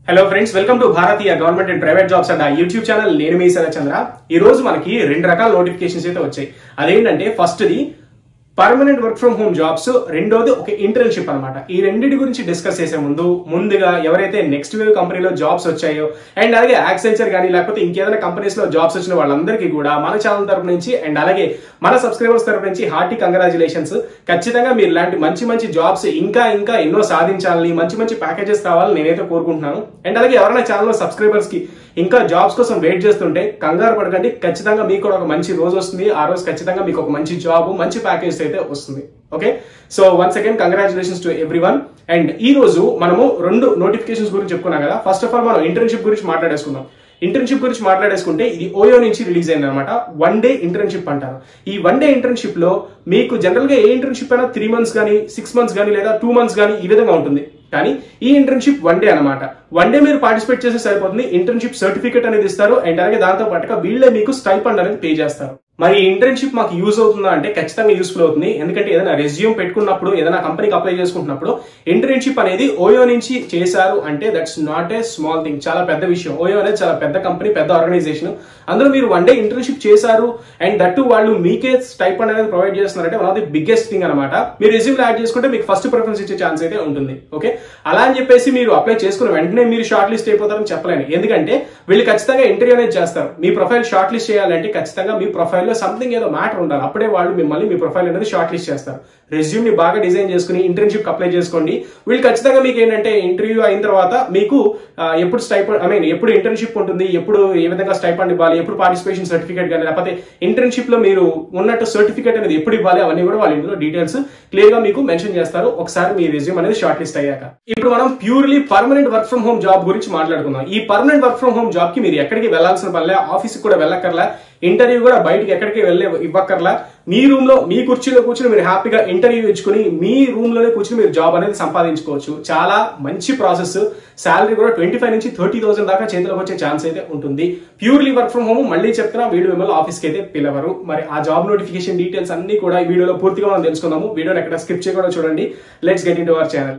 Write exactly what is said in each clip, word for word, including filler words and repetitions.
Hello friends, welcome to Bharatiya government and private jobs and YouTube channel. నేను మీ శరత్చంద్ర. ఈ రోజు మనకి రెండు రకాల నోటిఫికేషన్స్ అయితే వచ్చాయి. అదేంటంటే first the permanent work from home jobs, రెండోది ఒక ఇంటర్న్షిప్ అనమాట. ఈ రెండింటి గురించి డిస్కస్ చేసే ముందు ముందుగా ఎవరైతే నెక్స్ట్ వేవ్ కంపెనీలో జాబ్స్ వచ్చాయో అండ్ అలాగే యాక్సెంచర్ కానీ లేకపోతే ఇంకేదైనా కంపెనీస్ లో జాబ్స్ వచ్చిన వాళ్ళందరికీ కూడా మన ఛానల్ తరపు నుంచి అండ్ అలాగే మన సబ్స్క్రైబర్స్ తరపు నుంచి హార్టీ కంగ్రాచులేషన్స్. ఖచ్చితంగా మీరు ఇలాంటి మంచి మంచి జాబ్స్ ఇంకా ఇంకా ఎన్నో సాధించాలని, మంచి మంచి ప్యాకేజెస్ కావాలని నేనైతే కోరుకుంటున్నాను. అండ్ అలాగే ఎవరైనా ఛానల్ సబ్స్క్రైబర్స్ కి ఇంకా జాబ్స్ కోసం వెయిట్ చేస్తుంటే కంగారు పడకండి. ఖచ్చితంగా మీకు కూడా ఒక మంచి రోజు వస్తుంది. ఆ రోజు ఖచ్చితంగా మీకు ఒక మంచి జాబ్, మంచి ప్యాకేజ్ అయితే వస్తుంది. Okay, so once again congratulations to everyone. And ఈ రోజు మనము రెండు నోటిఫికేషన్స్ గురించి చెప్పుకున్నాం కదా. ఫస్ట్ ఆఫ్ ఆల్ మనం ఇంటర్న్షిప్ గురించి మాట్లాడేసుకుందాం. ఇంటర్న్షిప్ గురించి మాట్లాడేసుకుంటే ఇది ఓయో నుంచి రిలీజ్ అయింది అనమాట. వన్ డే ఇంటర్న్షిప్ అంటారు. ఈ వన్ డే ఇంటర్న్షిప్ లో మీకు జనరల్ గా ఏ ఇంటర్న్షిప్ అయినా త్రీ మంత్స్ కానీ సిక్స్ మంత్స్ కానీ లేదా టూ మంత్స్ కానీ ఈ విధంగా ఉంటుంది. కానీ ఈ ఇంటర్న్షిప్ వన్ డే అనమాట. వన్ డే మీరు పార్టిసిపేట్ చేస్తే సరిపోతుంది. ఇంటర్న్షిప్ సర్టిఫికేట్ అనేది ఇస్తారు అండ్ అలాగే దాంతో పాటుగా వీళ్ళే మీకు స్టైఫండ్ అనేది పే చేస్తారు. మరి ఇంటర్న్షిప్ మాకు యూజ్ అవుతుందా అంటే ఖచ్చితంగా యూస్ఫుల్ అవుతుంది. ఎందుకంటే ఏదైనా రెజ్యూమ్ పెట్టుకున్నప్పుడు, ఏదైనా కంపెనీకి అప్లై చేసుకుంటున్నప్పుడు ఇంటర్న్షిప్ అనేది ఓయో నుంచి చేశారు అంటే that's not a small thing. చాలా పెద్ద విషయం. ఓయో అనేది చాలా పెద్ద కంపెనీ, పెద్ద ఆర్గనైజేషన్. అందులో మీరు వన్ డే ఇంటర్న్షిప్ చేశారు అండ్ దట్టు వాళ్ళు మీకే స్టైఫండ్ అనేది ప్రొవైడ్ చేస్తున్నారంటే one of the biggest thing అనమాట. మీరు రెజ్యూమ్ యాడ్ చేసుకుంటే మీకు ఫస్ట్ ప్రిఫరెన్స్ ఇచ్చే ఛాన్స్ అయితే ఉంటుంది. ఓకే, అలా అని చెప్పేసి మీరు అప్లై చేసుకున్న వెంటనే మీరు షార్ట్ లిస్ట్ అయిపోతారని చెప్పలేను. ఎందుకంటే వీళ్ళు ఖచ్చితంగా ఇంటర్వ్యూ అనేది చేస్తారు. మీ ప్రొఫైల్ షార్ట్ లిస్ట్ చేయాలంటే ఖచ్చితంగా మీ ప్రొఫైల్ లో సంథింగ్ ఏదో మ్యాటర్ ఉండాలి. అప్పుడే వాళ్ళు మిమ్మల్ని మీ ప్రొఫైల్ అనేది షార్ట్ లిస్ట్ చేస్తారు. రెజ్యూమ్ ని బాగా డిజైన్ చేసుకుని ఇంటర్న్షిప్ అప్లై చేసుకోండి. వీళ్ళు ఖచ్చితంగా మీకు ఏంటంటే ఇంటర్వ్యూ అయిన తర్వాత మీకు ఎప్పుడు స్టైఫండ్ ఐ మీన్ ఎప్పుడు ఇంటర్న్షిప్ ఉంటుంది, ఎప్పుడు ఏ విధంగా స్టైఫండ్ ఇవ్వాలి, ఎప్పుడు పార్టిసిపేషన్ సర్టిఫికేట్ కానీ లేకపోతే ఇంటర్న్షిప్ లో మీరు ఉన్నట్టు సర్టిఫికేట్ అనేది ఎప్పుడు ఇవ్వాలి, అవన్నీ కూడా వాళ్ళు ఇందులో డీటెయిల్స్ క్లియర్ గా మీకు మెన్షన్ చేస్తారు ఒకసారి మీ రెజ్యూమ్ అనేది షార్ట్ లిస్ట్ అయ్యాక. ఇప్పుడు మనం purely permanent work from home job గురించి మాట్లాడుకుందాం. ఈ permanent work from home job కి మీరు ఎక్కడికి వెళ్లాల్సిన పనిలే, ఆఫీస్ కూడా వెళ్ళక్కర్లా, ఇంటర్వ్యూ కూడా బయటకి ఎక్కడికి వెళ్ళే ఇవ్వక్కర్లా. మీ రూమ్ లో మీ కుర్చీలో కూర్చుని మీరు హ్యాపీగా ఇంటర్వ్యూ ఇచ్చుకుని మీ రూమ్ లోనే కూర్చుని మీరు జాబ్ అనేది సంపాదించుకోవచ్చు. చాలా మంచి ప్రాసెస్. శాలరీ కూడా ట్వంటీ ఫైవ్ నుంచి థర్టీ థౌసండ్ దాకా చేతిలోకి వచ్చే ఛాన్స్ అయితే ఉంటుంది. Purely work from home. మళ్ళీ చెప్తున్నా, వీడియో మిమ్మల్ని ఆఫీస్ కి అయితే పిలవరు. మరి ఆ జాబ్ నోటిఫికేషన్ డీటెయిల్స్ అన్ని కూడా ఈ వీడియోలో పూర్తిగా మనం తెలుసుకుందాము. వీడియోని ఎక్కడ స్కిప్ చేయకుండా చూడండి. Let's get into our channel.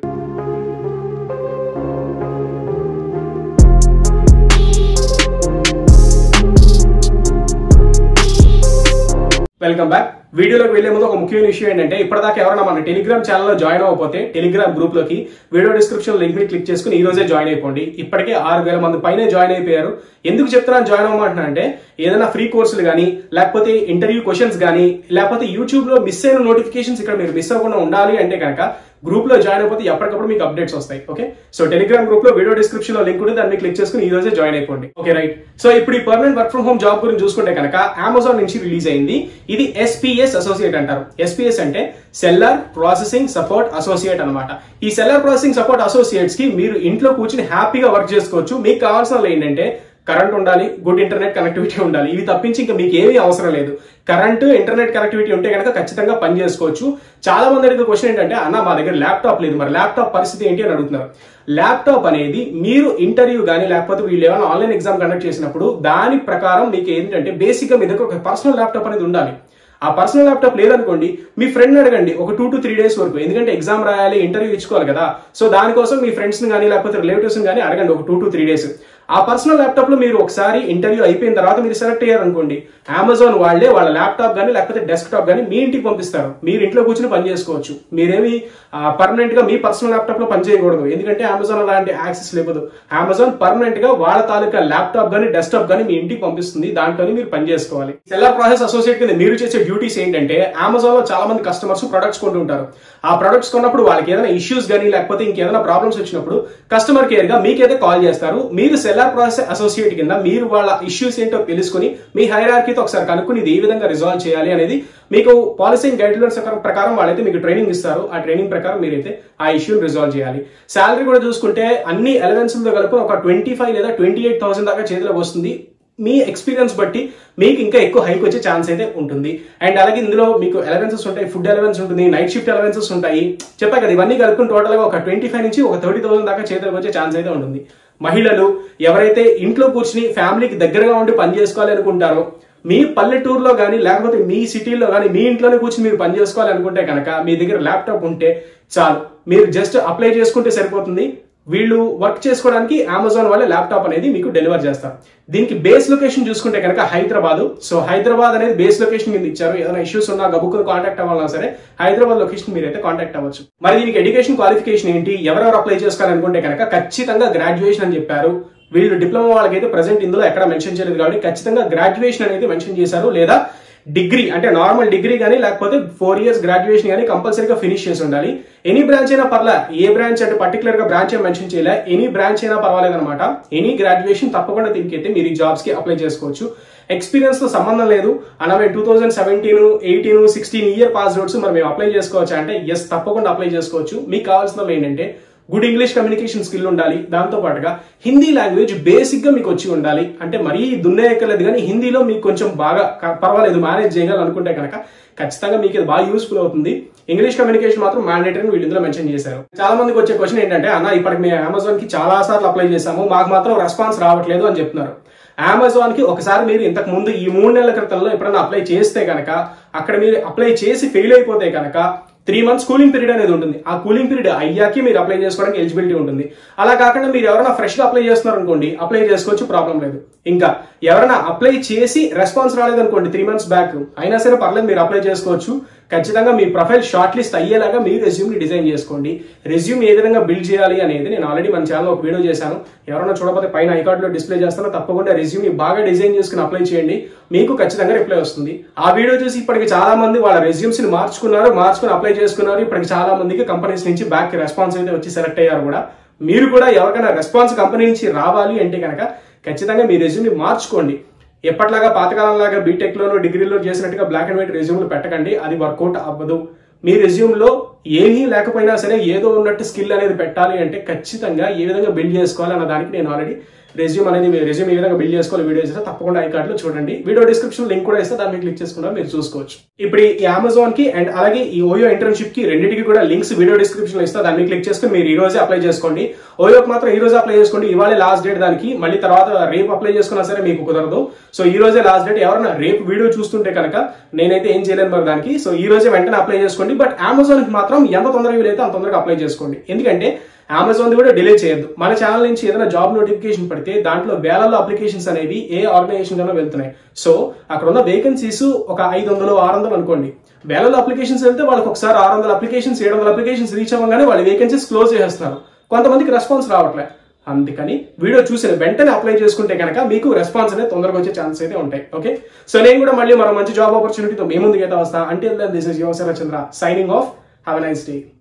Welcome back. వీడియోలోకి వెళ్లే ముందు ఒక ముఖ్యమైన విషయం ఏంటంటే ఇప్పటిదాకా ఎవరైనా మన టెలిగ్రామ్ ఛానల్లో జాయిన్ అవ్వకపోతే టెలిగ్రామ్ గ్రూప్ లోకి వీడియో డిస్క్రిప్షన్ లింక్ ని క్లిక్ చేసుకుని ఈ రోజే జాయిన్ అయిపోండి. ఇప్పటికే ఆరు వేల మంది పైన జాయిన్ అయిపోయారు. ఎందుకు చెప్తున్నాను జాయిన్ అవ్వమంటున్నా అంటే ఏదైనా ఫ్రీ కోర్సులు కానీ లేకపోతే ఇంటర్వ్యూ క్వశ్చన్స్ కానీ లేకపోతే యూట్యూబ్ లో మిస్ అయిన నోటిఫికేషన్స్ ఇక్కడ మీరు మిస్ అవ్వకుండా ఉండాలి అంటే కనుక గ్రూప్ లో జాయిన్ అయిపోతే ఎప్పటికప్పుడు మీకు అప్డేట్స్ వస్తాయి. ఓకే, సో టెలిగ్రామ్ గ్రూప్ లో వీడియో డిస్క్రిప్షన్ లో లింక్ ఉంది, దాన్ని క్లిక్ చేసుకుని ఈ రోజే జాయిన్ అయిపోండి. Okay right. సో ఇప్పుడు ఈ permanent work from home job గురించి చూసుకుంటే కనుక అమెజాన్ నుంచి రిలీజ్ అయింది. ఇది ఎస్పీఎస్ అసోసియేట్ అంటారు. ఎస్పీఎస్ అంటే సెల్లర్ ప్రాసెసింగ్ సపోర్ట్ అసోసియేట్ అనమాట. ఈ సెల్లర్ ప్రాసెసింగ్ సపోర్ట్ అసోసియేట్స్ కి మీరు ఇంట్లో కూర్చుని హ్యాపీగా వర్క్ చేసుకోవచ్చు. మీకు కావాల్సిన ఏంటంటే కరెంట్ ఉండాలి, గుడ్ ఇంటర్నెట్ కనెక్టివిటీ ఉండాలి. ఇవి తప్పించి ఇంకా మీకు ఏమీ అవసరం లేదు. కరెంట్, ఇంటర్నెట్ కనెక్టివిటీ ఉంటే కనుక ఖచ్చితంగా పని చేసుకోవచ్చు. చాలా మంది అడిగే క్వశ్చన్ ఏంటంటే అన్న మా దగ్గర ల్యాప్టాప్ లేదు, మరి ల్యాప్టాప్ పరిస్థితి ఏంటి అని అడుగుతున్నారు. ల్యాప్టాప్ అనేది మీరు ఇంటర్వ్యూ కానీ లేకపోతే వీళ్ళు ఏమైనా ఆన్లైన్ ఎగ్జామ్ కండక్ట్ చేసినప్పుడు దాని ప్రకారం మీకు ఏంటంటే బేసిక్ గా మీ దగ్గర ఒక పర్సనల్ ల్యాప్టాప్ అనేది ఉండాలి. ఆ పర్సనల్ ల్యాప్టాప్ లేదనుకోండి, మీ ఫ్రెండ్ అడగండి ఒక టూ టు త్రీ డేస్ వరకు. ఎందుకంటే ఎగ్జామ్ రాయాలి, ఇంటర్వ్యూ ఇచ్చుకోవాలి కదా. సో దానికోసం మీ ఫ్రెండ్స్ ని కానీ లేకపోతే రిలేటివ్స్ కానీ అడగండి ఒక టూ టు త్రీ డేస్. ఆ పర్సనల్ ల్యాప్టాప్ లో మీరు ఒకసారి ఇంటర్వ్యూ అయిపోయిన తర్వాత మీరు సెలెక్ట్ అయ్యారనుకోండి, అమెజాన్ వాళ్ళే వాళ్ళ ల్యాప్టాప్ కానీ లేకపోతే డెస్క్ టాప్ కానీ మీ ఇంటికి పంపిస్తారు. మీరు ఇంట్లో కూర్చొని పని చేసుకోవచ్చు. మీరేమి పర్మనెంట్ గా మీ పర్సనల్ ల్యాప్టాప్ లో పని చేయకూడదు. ఎందుకంటే అమెజాన్ అలాంటి యాక్సెస్ లేదు. అమెజాన్ పర్మనెంట్ గా వాళ్ళ తాలూకా ల్యాప్టాప్ కానీ డెస్క్టాప్ కానీ మీ ఇంటికి పంపిస్తుంది. దాంట్లో మీరు పని చేసుకోవాలి. సెల్లర్ ప్రాసెస్ అసోసియేట్ కింద మీరు చేసే డ్యూటీస్ ఏంటంటే అమెజాన్ లో చాలా మంది కస్టమర్స్ ప్రొడక్ట్స్ కొంటూ ఉంటారు. ఆ ప్రొడక్ట్స్ కొన్నప్పుడు వాళ్ళకి ఏదైనా ఇష్యూస్ కానీ లేకపోతే ఇంకేదైనా ప్రాబ్లమ్స్ వచ్చినప్పుడు కస్టమర్ కేర్ గా మీకైతే కాల్ చేస్తారు. మీరు సెల్లర్ ప్రాసెస్ అసోసియేట్ కింద మీరు వాళ్ళ ఇష్యూస్ ఏంటో తెలుసుకుని మీ హైరార్కీతో ఒకసారి కనుక్కుని ఇది ఏ విధంగా రిజాల్వ్ చేయాలి అనేది మీకు పాలసీ గైడ్ లైన్స్ ప్రకారం వాళ్ళైతే మీకు ట్రైనింగ్ ఇస్తారు. ఆ ట్రైనింగ్ ప్రకారం మీరైతే ఆ ఇష్యూని రిజాల్వ్ చేయాలి. శాలరీ కూడా చూసుకుంటే అన్ని ఎలవెన్స్లతో కలిపి ఒక ట్వంటీ ఫైవ్ లేదా ట్వంటీ ఎయిట్ థౌసండ్ దాకా చేతిలోకి వస్తుంది. మీ ఎక్స్పీరియన్స్ బట్టి మీకు ఇంకా ఎక్కువ హైక్ వచ్చే ఛాన్స్ అయితే ఉంటుంది. అండ్ అలాగే ఇందులో మీకు అలవెన్సెస్ ఉంటాయి, ఫుడ్ అలవెన్స్ ఉంటుంది, నైట్ షిఫ్ట్ అలవెన్సెస్ ఉంటాయి. చెప్పా కదా, ఇవన్నీ కలుపుకుని టోటల్ గా ఒక ట్వంటీ ఫైవ్ నుంచి ఒక థర్టీ థౌసండ్ దాకా చేతిలోకి వచ్చే ఛాన్స్ అయితే ఉంటుంది. మహిళలు ఎవరైతే ఇంట్లో కూర్చుని ఫ్యామిలీకి దగ్గరగా ఉండి పని చేసుకోవాలి అనుకుంటారో, మీ పల్లెటూరులో కానీ లేకపోతే మీ సిటీలో కానీ మీ ఇంట్లోనే కూర్చొని మీరు పని చేసుకోవాలి అనుకుంటే కనుక మీ దగ్గర ల్యాప్టాప్ ఉంటే చాలు. మీరు జస్ట్ అప్లై చేసుకుంటే సరిపోతుంది. వీళ్ళు వర్క్ చేసుకోవడానికి అమెజాన్ వాళ్ళే ల్యాప్టాప్ అనేది మీకు డెలివర్ చేస్తారు. దీనికి బేస్ లొకేషన్ చూసుకుంటే కనుక హైదరాబాద్. సో హైదరాబాద్ అనేది బేస్ లొకేషన్ కింద ఇచ్చారు. ఏదైనా ఇష్యూస్ ఉన్నా గబుక్కును కాంటాక్ట్ అవ్వాలన్నా సరే హైదరాబాద్ లొకేషన్ మీరైతే కాంటాక్ట్ అవ్వచ్చు. మరి దీనికి ఎడ్యుకేషన్ క్వాలిఫికేషన్ ఏంటి, ఎవరెవరు అప్లై చేసుకోవాలనుకుంటే కనుక ఖచ్చితంగా గ్రాడ్యుయేషన్ అని చెప్పారు. వీళ్ళు డిప్లొమా వాళ్ళకైతే ప్రెసెంట్ ఇందులో ఎక్కడ మెన్షన్ చేయలేదు కాబట్టి ఖచ్చితంగా గ్రాడ్యుయేషన్ అనేది మెన్షన్ చేశారు. లేదా డిగ్రీ అంటే నార్మల్ డిగ్రీ కానీ లేకపోతే ఫోర్ ఇయర్స్ గ్రాడ్యుయేషన్ కానీ కంపల్సరీగా ఫినిష్ చేసి ఉండాలి. ఎనీ బ్రాంచ్ అయినా పర్లే, ఏ బ్రాంచ్ అంటే పర్టికులర్ గా బ్రాంచ్ మెన్షన్ చేయలే, ఎనీ బ్రాంచ్ అయినా పర్వాలేదు అనమాట. ఎనీ గ్రాడ్యుయేషన్ తప్పకుండా దీనికైతే మీరు ఈ జాబ్స్ కి అప్లై చేసుకోవచ్చు. ఎక్స్పీరియన్స్ తో సంబంధం లేదు. అలాగే two thousand seventeen eighteen sixteen year pass outs మరి మేము అప్లై చేసుకోవచ్చు అంటే ఎస్ తప్పకుండా అప్లై చేసుకోవచ్చు. మీకు కావాల్సిన ఏంటంటే గుడ్ ఇంగ్లీష్ కమ్యూనికేషన్ స్కిల్ ఉండాలి. దాంతో పాటుగా హిందీ లాంగ్వేజ్ బేసిక్ గా మీకు వచ్చి ఉండాలి. అంటే మరీ దున్నేయక్కర్లేదు కానీ హిందీలో మీకు కొంచెం బాగా పర్వాలేదు మేనేజ్ చేయగలనుకుంటే కనుక ఖచ్చితంగా మీకు ఇది బాగా యూస్ఫుల్ అవుతుంది. ఇంగ్లీష్ కమ్యూనికేషన్ మాత్రం మ్యాండేటరీ వీళ్ళు ఇందులో మెన్షన్ చేశారు. చాలా మందికి వచ్చే క్వశ్చన్ ఏంటంటే అన్న ఇప్పటికి మేము అమెజాన్ కి చాలా సార్లు అప్లై చేశాము, మాకు మాత్రం రెస్పాన్స్ రావట్లేదు అని చెప్తున్నారు. అమెజాన్ కి ఒకసారి మీరు ఇంతకు ముందు ఈ మూడు నెలల క్రితంలో ఎప్పుడైనా అప్లై చేస్తే కనుక అక్కడ మీరు అప్లై చేసి ఫెయిల్ అయిపోతే కనుక త్రీ మంత్స్ కూలింగ్ పీరియడ్ అనేది ఉంటుంది. ఆ కూలింగ్ పీరియడ్ అయ్యాకే మీరు అప్లై చేసుకోవడానికి ఎలిజిబిలిటీ ఉంటుంది. అలా కాకుండా మీరు ఎవరైనా ఫ్రెష్ గా అప్లై చేస్తున్నారు అనుకోండి, అప్లై చేసుకోవచ్చు, ప్రాబ్లం లేదు. ఇంకా ఎవరైనా అప్లై చేసి రెస్పాన్స్ రాలేదనుకోండి త్రీ మంత్స్ బ్యాక్ అయినా సరే పర్లేదు, మీరు అప్లై చేసుకోవచ్చు. ఖచ్చితంగా మీ ప్రొఫైల్ షార్ట్ లిస్ట్ అయ్యేలాగా మీరు రెజ్యూమ్ ని డిజైన్ చేసుకోండి. రెజ్యూమ్ ఏ విధంగా బిల్డ్ చేయాలి అనేది నేను ఆల్రెడీ మన ఛానల్ ఒక వీడియో చేశాను. ఎవరైనా చూడకపోతే పైన ఐకార్డ్ లో డిస్ప్లే చేస్తానో తప్పకుండా రెజ్యూమ్ ని బాగా డిజైన్ చేసుకుని అప్లై చేయండి, మీకు ఖచ్చితంగా రిప్లై వస్తుంది. ఆ వీడియో చూసి ఇప్పటికి చాలా మంది వాళ్ళ రెజ్యూమ్స్ ని మార్చుకున్నారు, మార్చుకుని అప్లై చేసుకున్నారు. ఇప్పటికి చాలా మందికి కంపెనీస్ నుంచి బ్యాక్ రెస్పాన్స్ అయితే వచ్చి సెలెక్ట్ అయ్యారు కూడా. మీరు కూడా ఎవరికైనా రెస్పాన్స్ కంపెనీ నుంచి రావాలి అంటే కనుక ఖచ్చితంగా మీ రెజ్యూమ్ ని మార్చుకోండి. ఎప్పటిలాగా పాతకాలం లాగా బీటెక్ లోనో డిగ్రీలో చేసినట్టుగా బ్లాక్ అండ్ వైట్ రెజ్యూమ్లు పెట్టకండి, అది వర్కౌట్ అవ్వదు. మీ రెజ్యూమ్ లో ఏమీ లేకపోయినా సరే ఏదో ఉన్నట్టు స్కిల్ అనేది పెట్టాలి అంటే ఖచ్చితంగా ఏ విధంగా బిల్డ్ చేసుకోవాలి అన్న దానికి నేను ఆల్రెడీ రెజ్యూమ్ అనేది రెజ్యూమ్ ఏ విధంగా బిల్డ్ చేసుకోవాలి వీడియో చేస్తే తప్పకుండా ఐ కార్డ్ లో చూడండి. వీడియో డిస్క్రిప్షన్ లింక్ కూడా ఇస్తే దాన్ని క్లిక్ చేసుకుంటే మీరు చూసుకోవచ్చు. ఇప్పుడు ఈ అమెజాన్ కి అండ్ అలాగే ఈ ఓయో ఇంటర్న్షిప్ కి రెండింటికి కూడా లింక్స్ వీడియో డిస్క్రిప్షన్ లో ఇస్తే దాన్ని క్లిక్ చేసుకుని మీరు ఈ రోజే అప్లై చేసుకోండి. ఓయోకి మాత్రం ఈ రోజు అప్లై చేసుకోండి, ఇవాళ లాస్ట్ డేట్ దానికి. మళ్ళీ తర్వాత రేపు అప్లై చేసుకున్నా సరే మీకు కుదరదు. సో ఈ రోజే లాస్ట్ డేట్. ఎవరైనా రేపు వీడియో చూస్తుంటే కనుక నేనైతే ఏం చేయలేను మరి దానికి. సో ఈ రోజే వెంటనే అప్లై చేసుకోండి. బట్ అమెజాన్ కి మాత్రం ఎంత తొందరగా వీలైతే అంత తొందరగా అప్లై చేసుకోండి. ఎందుకంటే అమెజాన్ కూడా డిలే చేయొద్దు. మన ఛానల్ నుంచి ఏదైనా జాబ్ నోటిఫికేషన్ పడితే దాంట్లో వేలలో అప్లికేషన్స్ అనేవి ఏ ఆర్గనైజేషన్ కన్నా వెళ్తున్నాయి. సో అక్కడ ఉన్న వేకెన్సీస్ ఒక ఐదు వందలు ఆరు వందలు అనుకోండి. వేలలో అప్లికేషన్స్ వెళ్తే వాళ్ళకి ఒకసారి ఆరు వందల అప్లికేషన్స్ ఏడు వందల అప్లికేషన్స్ రీచ్ అవ్వగానే వాళ్ళ వేకెన్సీస్ క్లోజ్ చేసేస్తున్నారు. కొంతమందికి రెస్పాన్స్ రావట్లేదు. అందుకని వీడియో చూసిన వెంటనే అప్లై చేసుకుంటే కనుక మీకు రెస్పాన్స్ అనేది తొందరగా వచ్చే ఛాన్సెస్ అయితే ఉంటాయి. ఓకే, సో నేను కూడా మళ్ళీ మరో మంచి జాబ్ ఆపర్చునిటీతో మీ ముందుకైతే వస్తా. Until then this is your Sharath Chandra signing off. Have a nice day.